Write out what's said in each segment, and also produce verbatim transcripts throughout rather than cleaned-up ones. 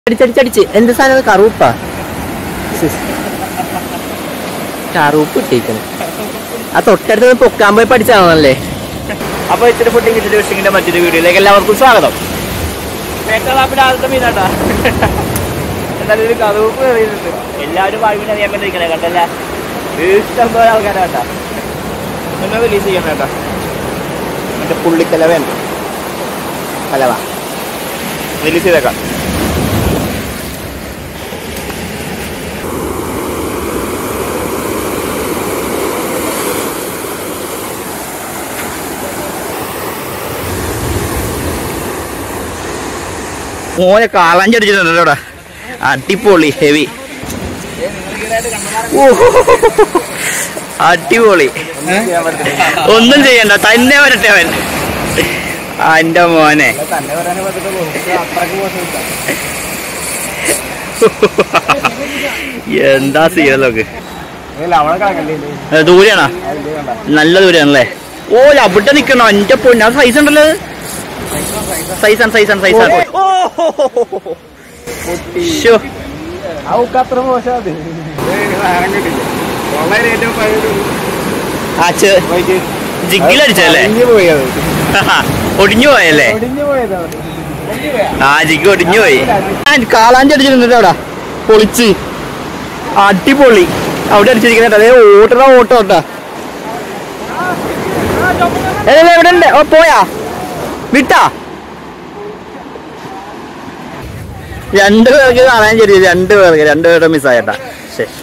അടിച്ചടിച്ചടിച്ച് എന്ത് സാധനം കറുപ്പാ കറുപ്പ് ഇട്ടേക്കണം ആ തൊട്ടടുത്ത് പൊക്കാൻ പോയി പഠിച്ചാണല്ലേ. അപ്പൊ ഇച്ചിരി ഫുഡിങ് ഇച്ചിരി ഫിഷിങ്ങിന്റെ മറ്റൊരു വീഡിയോയിലേക്ക് എല്ലാവർക്കും സ്വാഗതം. ആദ്യത്തെ മീനാട്ടാ എന്തായാലും ഒരു കറുപ്പ് എറിയുന്നുണ്ട്. എല്ലാവരും വായുവിനെ അറിയാൻ വേണ്ടി ഇരിക്കണേ കണ്ടല്ല ഇഷ്ടം പോലെ ആൾക്കാരാ കേട്ടാ. എന്നാ റിലീസ് ചെയ്യണം കേട്ടാ. മറ്റേ പുള്ളിക്കലവ ഉണ്ട് കലവ റിലീസ് ചെയ്തേക്കാം. മോനെ കാളാഞ്ചടിച്ചിട്ടുണ്ട് ഇവിടെ. അടിപൊളി ഹെവി അടിപൊളി. ഒന്നും ചെയ്യണ്ട തന്നെ വരട്ടെ അവൻ. എന്റെ മോനെ എന്താ സീനൊക്കെ ദൂരെയാണോ? നല്ല ദൂരെയാണല്ലേ. ഓ അവിടെ നിക്കണോ എന്റെ പൊന്നെ. അത് സൈസ് ഉണ്ടല്ലോ. സൈസാണ് സൈസാണ് സൈസാണ്. ജിഗിലടിച്ചല്ലേ? ഒടിഞ്ഞു പോയല്ലേ? ആ ജിഗ് ഒടിഞ്ഞു പോയി. കാളാഞ്ചി അടിച്ചിട്ടുണ്ട് അവിടെ പൊളിച്ച് അടിപൊളി. അവിടെ അടിച്ചിരിക്കുന്നുണ്ട്. അതേ ഓട്ടണ ഓട്ടോ ഓട്ടാ. എവിടെ ഉണ്ട്? ഓ പോയാ വിട്ടാ. രണ്ടു പേർക്ക് കാണാൻ ശരി. രണ്ടു പേർക്ക് രണ്ടുപേരുടെ മിസ്സായിട്ടാ. ശരി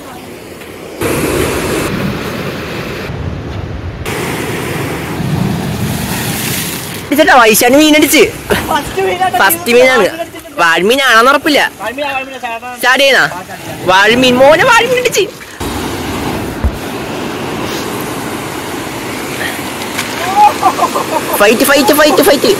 ചേട്ടാ വൈശാന് മീനടിച്ച്. ഫസ്റ്റ് മീനാണ്. വാഴ്മീനാണെന്ന് ഉറപ്പില്ല. സ്റ്റാർട്ട് ചെയ്യുന്ന വാഴ്മീൻ. മോനെ വാഴ്മീൻ അടിച്ച്. Fight fight fight fight.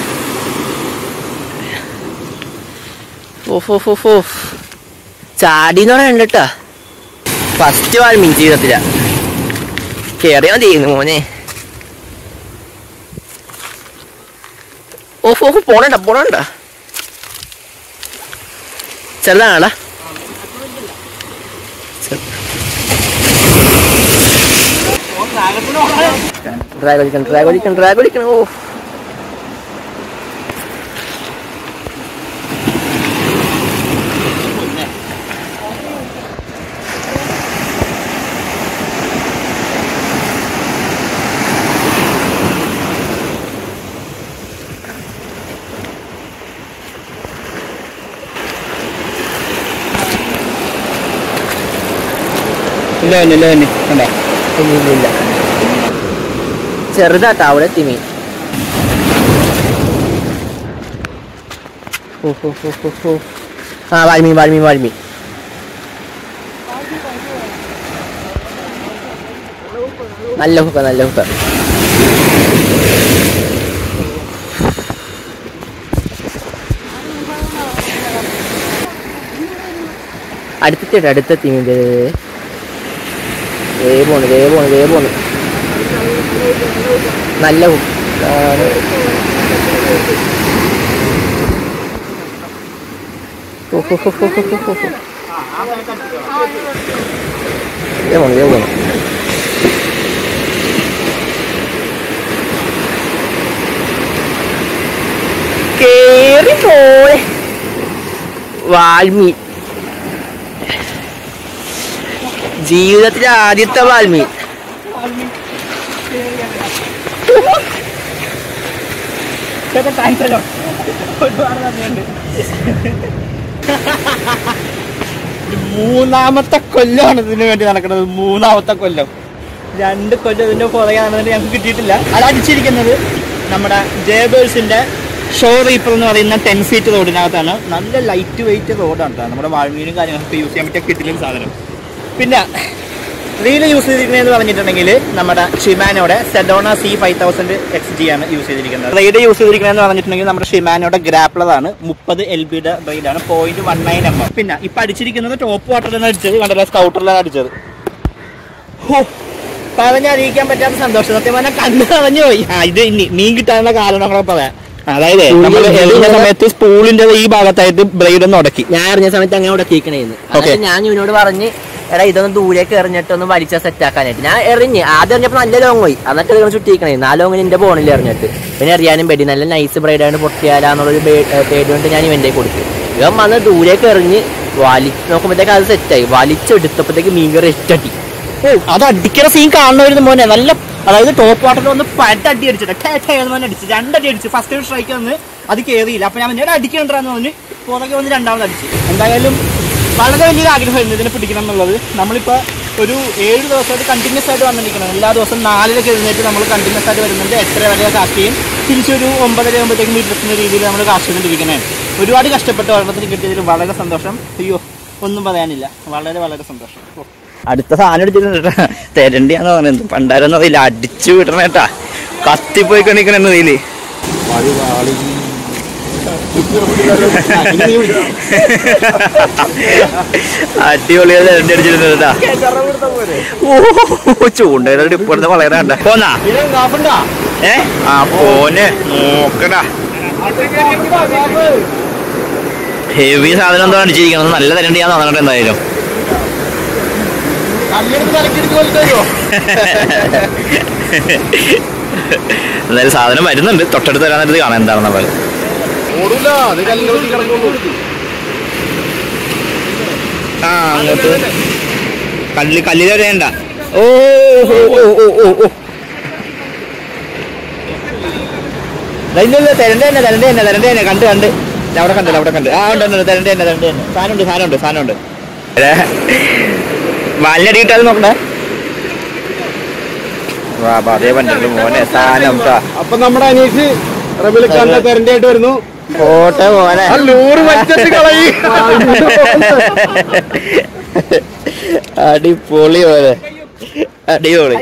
Off ചാടിന്ന് പറയണ്ട കേട്ടാ. ഫസ്റ്റ് വാഴ്മീൻ ജീവിതത്തില കേറിയാ ചെയ്യുന്നു മോനെ. ഓഫ് ഓഫ് പോണണ്ട പോണണ്ട. ചെറുതാണാ ഡ്രാഗ് ഒഴിക്കണം ഡ്രാഗ് ഒഴിക്കണം ഡ്രാഗ് ഒഴിക്കണം. ഓ ചെറുതാട്ടാ അവിടെ തിമി. ആ വാഴ്മീൻ വാഴ്മീൻ വാഴ്മീൻ. നല്ല ഹുക്ക നല്ല ഹുക്ക. അടുത്തിട്ട് അടുത്ത തിമിന്റെ ദേ പോണ് ദേ പോണ് ദേ പോണ്. നല്ല കേറി പോയെ വാൽമീൻ. ജീവിതത്തിലെ ആദ്യത്തെ വാൽമീൻ. മൂന്നാമത്തെ കൊല്ലമാണ് ഇതിനു വേണ്ടി നടക്കുന്നത്. മൂന്നാമത്തെ കൊല്ലം. രണ്ട് കൊല്ലം ഇതിന്റെ പുറകെ നടന്നിട്ട് ഞങ്ങൾക്ക് കിട്ടിയിട്ടില്ല. അത് അടിച്ചിരിക്കുന്നത് നമ്മുടെ ജേബേഴ്സിന്റെ ഷോ റീപ്പർ എന്ന് പറയുന്ന ടെൻ ഫീറ്റ് റോഡിനകത്താണ്. നല്ല ലൈറ്റ് വെയിറ്റ് റോഡാണ് കേട്ടോ. നമ്മുടെ വാൾമീനും കാര്യങ്ങളൊക്കെ യൂസ് ചെയ്യാൻ പറ്റിയ കിട്ടില്ല സാധനം. പിന്നെ റീല് യൂസ് ചെയ്തിരിക്കുന്നതെന്ന് പറഞ്ഞിട്ടുണ്ടെങ്കിൽ നമ്മുടെ ഷിമാനോടെ Sedona C five thousand X G ആണ് യൂസ് ചെയ്തിരിക്കുന്നത്. റൈഡ് യൂസ് ചെയ്തിരിക്കുന്നതെന്ന് പറഞ്ഞിട്ടുണ്ടെങ്കിൽ നമ്മുടെ ഷിമാനോടെ ഗ്രാപ്ലറാണ്. മുപ്പത് എൽ ബിയുടെ റൈഡാണ്. Point one nine M M. പിന്നെ ഇപ്പൊ അടിച്ചിരിക്കുന്നത് ടോപ്പ് വാട്ടറിലാണ് അടിച്ചത്. കണ്ടല്ലോ സ്കൗട്ടറിലാണ് അടിച്ചത്. ഹോ പറഞ്ഞറിയിക്കാൻ പറ്റാത്ത സന്തോഷം. സത്യം പറഞ്ഞാൽ കണ്ണ് കളഞ്ഞു പോയി. ആ ഇത് ഇനി മീൻ കിട്ടാനുള്ള കാരണങ്ങളൊക്കെ പറയാം. അതായത് നമ്മൾ എറിഞ്ഞ സമയത്ത് സ്പൂളിന്റെ ഈ ഭാഗത്തായിട്ട് ബ്ലേഡ് ഒന്ന് ഉടക്കി. ഞാൻ എറിഞ്ഞ സമയത്ത് അങ്ങനെ ഉടക്കിക്കണേന്ന്. ഞാൻ ഇവനോട് പറഞ്ഞ് എടാ ഇതൊന്ന് ദൂരേക്ക് എറിഞ്ഞിട്ട് ഒന്ന് വലിച്ച സെറ്റ് ആക്കാനായിട്ട് ഞാൻ എറിഞ്ഞ് ആദ്യം എറിഞ്ഞപ്പോൾ നല്ല ലോങ് പോയി. എന്നിട്ട് ഇതൊന്ന് ചുറ്റിക്കണേ ആ ലോങ്ങിന് എന്റെ ബോണിൽ എറിഞ്ഞിട്ട് പിന്നെ എറിയാനും പേടി നല്ല നൈസ് ബ്രൈഡായിട്ട് പൊട്ടിയാലാന്നുള്ളൊരു പേടി കൊണ്ട് ഞാൻ ഇവന്റെ കൊടുത്തു. ഇവൻ വന്ന് ദൂരേക്ക് എറിഞ്ഞ് വലി നോക്കുമ്പോഴത്തേക്ക് അത് സെറ്റായി. വലിച്ചെടുത്തപ്പോഴത്തേക്ക് മീൻകറി എട്ടടി. ഓ അത് അടിക്കുന്ന സീൻ കാണുമായിരുന്നു മോനെ. നല്ല അതായത് ടോപ്പ് വാട്ടറിൽ ഒന്ന് പട്ടടി അടിച്ചിട്ട് ടേന്ന് അടിച്ചു രണ്ടടി അടിച്ചു. ഫസ്റ്റ് ടൈം സ്ട്രൈക്ക് വന്ന് അത് കയറിയില്ല. അപ്പൊ ഞാൻ എന്നോട് അടിക്കണ്ടെന്ന് പറഞ്ഞ് പുറകെ വന്ന് രണ്ടാമത് അടിച്ചു. എന്തായാലും വളരെ വലിയൊരു ആഗ്രഹമായിരുന്നു ഇതിനെ പിടിക്കണം എന്നുള്ളത്. നമ്മളിപ്പോൾ ഒരു ഏഴ് ദിവസമായിട്ട് കണ്ടിന്യൂസ് ആയിട്ട് വന്നിരിക്കണം. എല്ലാ ദിവസവും നാലിലൊക്കെ എഴുന്നേറ്റ് നമ്മൾ കണ്ടിന്യൂസ് ആയിട്ട് വരുന്നുണ്ട്. എട്ടര വരെ കാസ്റ്റ് ചെയ്യും. തിരിച്ചൊരു ഒമ്പതര ആകുമ്പോഴത്തേക്കും വീട്ടിലെത്തുന്ന രീതിയിൽ നമ്മൾ കാസ്റ്റ് ചെയ്തുകൊണ്ടിരിക്കുന്നത്. ഒരുപാട് കഷ്ടപ്പെട്ട് വെള്ളത്തിന് കിട്ടിയതിൽ വളരെ സന്തോഷം. അയ്യോ ഒന്നും പറയാനില്ല. വളരെ വളരെ സന്തോഷം. അടുത്ത സാധനം അടിച്ചിട്ടുണ്ട്. തെരണ്ടിയാന്ന് പറയുന്നത് പണ്ടാരെന്ന് അറിയില്ല. അടിച്ചു വിടണം കേട്ടാ. കത്തിപ്പോയി കണിക്കണ ഇതില് അടിപൊളിയാ തെരണ്ടി അടിച്ചിട്ടുണ്ട് കേട്ടാ. ഓ ചൂണ്ടയുടെ ഇപ്പോഴത്തെ വളരെ കണ്ട പോന്നാ ഏ ആ പോനെ നോക്കടാ. ഹെവി സാധനം എന്തോ അടിച്ചിരിക്കുന്നത്. നല്ല തെരണ്ടിയാന്ന് തോന്നട്ടെ. എന്തായാലും എന്തായാലും സാധനം വരുന്നുണ്ട്. തൊട്ടടുത്ത് വരാൻ നേരത്ത് കാണാൻ എന്താണെന്ന പോലെ. ആ അങ്ങോട്ട് കല്ല് കല്ലിൽ വരേണ്ട. ഓ ഓ ഓ ഓ ഓ തെരണ്ട തന്നെ തെരണ്ട തന്നെ തെരണ്ട തന്നെ കണ്ട് കണ്ട് അവിടെ കണ്ടല്ലോ അവിടെ കണ്ട്. ആ ഉണ്ട് ഉണ്ട് തെരണ്ട തന്നെ തെരണ്ട തന്നെ. സാധനമുണ്ട് സാധനമുണ്ട് സാധനമുണ്ട്. വാലിനടി കിട്ടാതെ നോക്കണ്ടേ. അതേ പറ്റുള്ളൂ മോനെ സാധനം. അപ്പൊ നമ്മുടെ അനീഷ് തെരണ്ടായിട്ട് വരുന്നു. പോട്ടെ മോനെ അടിപൊളി പോലെ അടിപൊളി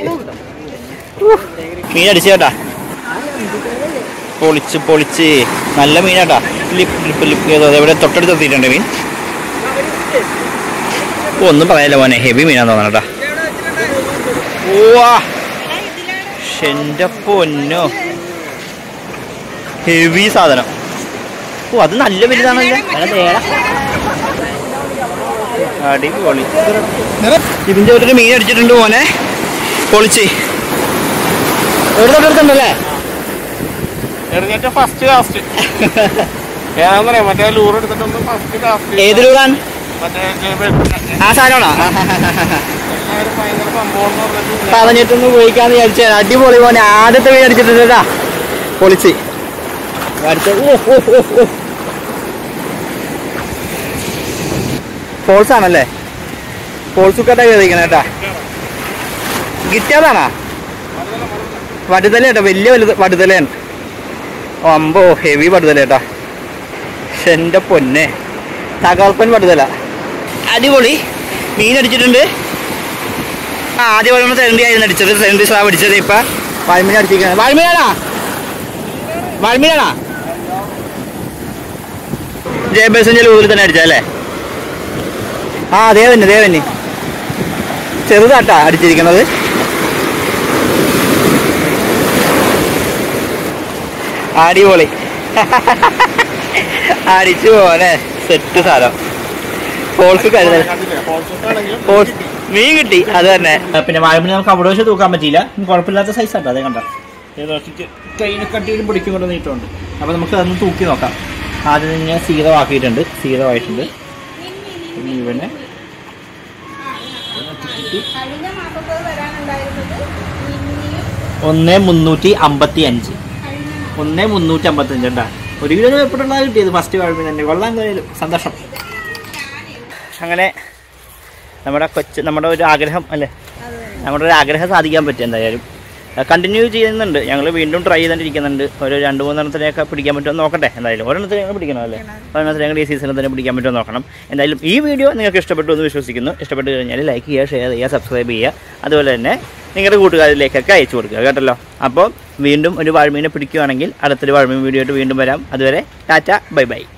മീൻ അടിച്ചു കേട്ടാ. പൊളിച്ച് പൊളിച്ച് നല്ല മീനാട്ടാ. ലിപ്പ് ലിപ്പ് ലിപ്പ് ചെയ്തോ. എവിടെ തൊട്ടടുത്ത് എത്തിയിട്ടുണ്ട് മീൻ. ഒന്നും പറയാനില്ല മോനെ. ഹെവി മീനാന്ന് തോന്നണട്ടാ. ഓവാ എന്റെ പൊന്നോ ഹെവി സാധനം. ഓ അത് നല്ല വലുതാണല്ലേ. അടിപൊളി. ഇതിന്റെ ഒരു മീൻ അടിച്ചിട്ടുണ്ട് മോനെ. പൊളിച്ച് ഒരു തൊട്ടടുത്തുണ്ടല്ലേ. ഫസ്റ്റ് കാസ്റ്റ് മറ്റേ ലൂർ എടുത്തിട്ടുണ്ട്. ഫസ്റ്റ് കാസ്റ്റ് ഏത് ലൂറാൻ? ആ സാധനമാണോ? പറഞ്ഞിട്ടൊന്ന് പോയിക്കാന്ന് വിചാരിച്ചാൽ. അടിപൊളി മോനെ. ആദ്യത്തെ മീൻ അടിച്ചിട്ടുണ്ട്. പൊളിച്ച് അടുത്ത ഫോൾസ് ആണല്ലേ. ഫോൾസ് കട്ടാ കയറിയിരിക്കണ കേട്ടാ. ഗിറ്റാറാണോ? വടുതല കേട്ടോ. വലിയ വലുത് വടുതലയാണ്. അമ്പോ ഹെവി വടുതല കേട്ടാ. എന്റെ പൊന്നെ തകർപ്പൻ വടുതല. അടിപൊളി മീൻ അടിച്ചിട്ടുണ്ട്. ആദ്യം പറയുമ്പോൾ തെരണ്ടിയായിരുന്നു അടിച്ചത്. തെരണ്ടി സ്ലാബ് അടിച്ചത്. ഇപ്പൊ വാൽമീൻ അടിച്ചിരിക്കുന്നത്. വാൽമീനാണാ വാൽമീനാണാ ജയബേസിന്റെ ലൂരിൽ തന്നെ അടിച്ചല്ലേ. ആ അതേ തന്നെ അതേ തന്നെ. ചെറുതാട്ടാ അടിച്ചിരിക്കുന്നത്. അടിപൊളി അടിച്ചു പോലെ സെറ്റ് സാധനം. ഫോൾസ് കരുതൽ മീൻ കിട്ടി. അത് തന്നെ. പിന്നെ വാഴമണി നമുക്ക് അവിടെ വെച്ച് തൂക്കാൻ പറ്റിയില്ല. കുഴപ്പമില്ലാത്ത സൈസ് ആട്ടോ. അതേ കണ്ട കയ്യിൽ കട്ടിയിലും പിടിക്കും കൊണ്ട് നീട്ടുണ്ട്. അപ്പൊ നമുക്ക് അതൊന്ന് തൂക്കി നോക്കാം. ആദ്യം തന്നെ സീറോ ആക്കിയിട്ടുണ്ട്. സീറോ ആയിട്ടുണ്ട്. ഇവനെ ഒന്ന് മുന്നൂറ്റി അമ്പത്തി അഞ്ച് ഒന്ന് മുന്നൂറ്റി അമ്പത്തി അഞ്ച് ഉണ്ടാ. ഒരു കിലോ എപ്പോഴുള്ള കിട്ടിയത് ഫസ്റ്റ് വാഴമീൻ തന്നെ. കൊള്ളാൻ കഴിയും. സന്തോഷം. അങ്ങനെ നമ്മുടെ കൊച്ചു നമ്മുടെ ഒരു ആഗ്രഹം അല്ലേ. നമ്മുടെ ഒരു ആഗ്രഹം സാധിക്കാൻ പറ്റും. എന്തായാലും കണ്ടിന്യൂ ചെയ്യുന്നുണ്ട്. ഞങ്ങൾ വീണ്ടും ട്രൈ ചെയ്തുകൊണ്ടിരിക്കുന്നുണ്ട്. ഒരു രണ്ട് മൂന്നെണ്ണത്തിനെയൊക്കെ പിടിക്കാൻ പറ്റുമോ നോക്കട്ടെ. എന്തായാലും ഒരെണ്ണത്തിന് ഞങ്ങൾ പിടിക്കണം അല്ലേ. ഒരെണ്ണത്തിന് ഞങ്ങൾ ഈ സീസണിൽ തന്നെ പിടിക്കാൻ പറ്റുമോ നോക്കണം. എന്തായാലും ഈ വീഡിയോ നിങ്ങൾക്ക് ഇഷ്ടപ്പെട്ടു എന്ന് വിശ്വസിക്കുന്നു. ഇഷ്ടപ്പെട്ട് കഴിഞ്ഞാൽ ലൈക്ക് ചെയ്യുക, ഷെയർ ചെയ്യുക, സബ്സ്ക്രൈബ് ചെയ്യുക. അതുപോലെ തന്നെ നിങ്ങളുടെ കൂട്ടുകാരിലേക്കൊക്കെ അയച്ചു കൊടുക്കുക കേട്ടല്ലോ. അപ്പോൾ വീണ്ടും ഒരു വാഴമീനെ പിടിക്കുകയാണെങ്കിൽ അടുത്തൊരു വാഴമീൻ വീഡിയോ ആയിട്ട് വീണ്ടും വരാം. അതുവരെ ടാറ്റ ബൈ ബൈ.